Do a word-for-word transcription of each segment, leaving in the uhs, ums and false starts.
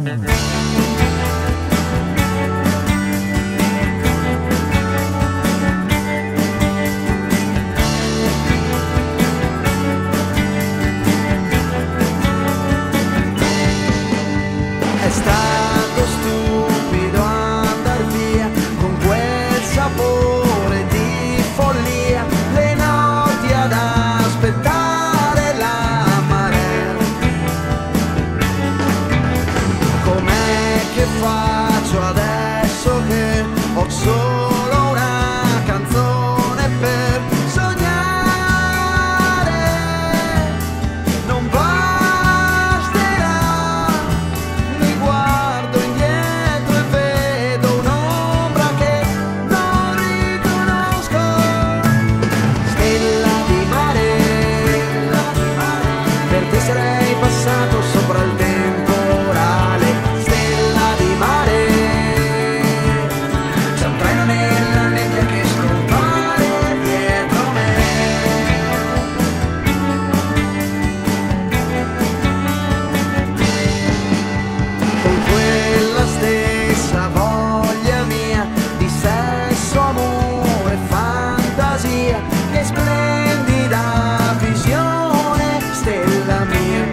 È stato stupido andar via con quel sapore di follia, le notti ad aspettare la marea. Com'è che faccio adesso che ho solo una canzone per sognare? Non basterà, mi guardo indietro e vedo un'ombra che non riconosco. Stella di mare, per te sarei passato sopra il temporale. Stella di mare, c'è un treno nella nebbia che scompare dietro me. Con quella stessa voglia mia di sesso, amore, fantasia, che splendida visione, stella mia.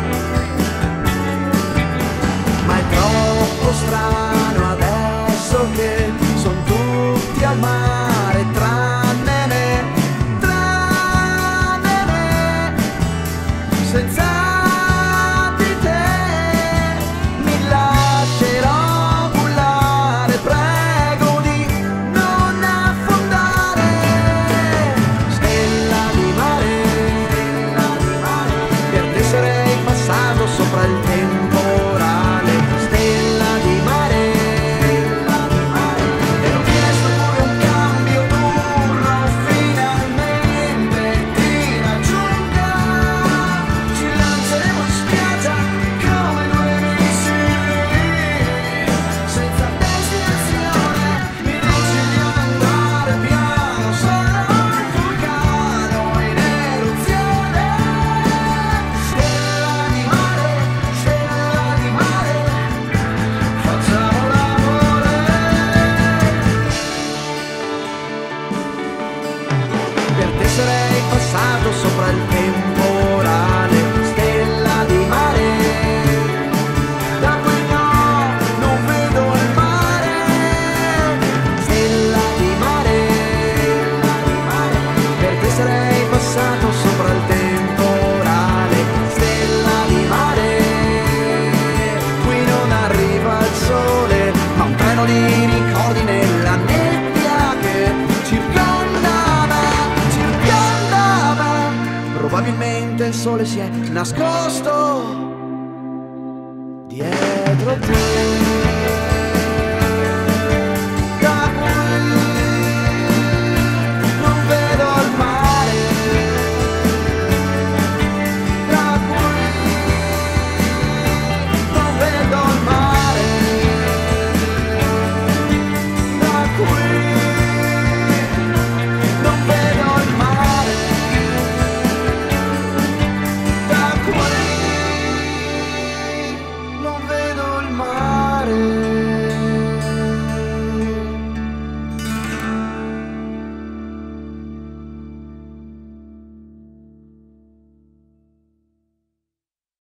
Ma è troppo strano adesso che son tutti al mare tranne me, tranne me. Senza di te mi lascerò cullare, prego di non affondare. Stella di mare, per te sarei passato sopra il temporale. Stella di mare, e ho chiesto pure un cambio turno, finalmente ti raggiunga. Ci lanceremo in spiaggia come due missili, senza destinazione. Mi dici di andare piano, sarò un vulcano in eruzione. Stella di mare, stella di mare, facciamo l'amore. Per te sarei passato sopra il temporale. Stella di mare, da qui no, non vedo il mare. Stella di mare, per te sarei passato sopra il temporale. Stella di mare, qui non arriva il sole, ma un treno di ricordi nella nebbia che circonda me, circonda me. Probabilmente il sole si è nascosto dietro te.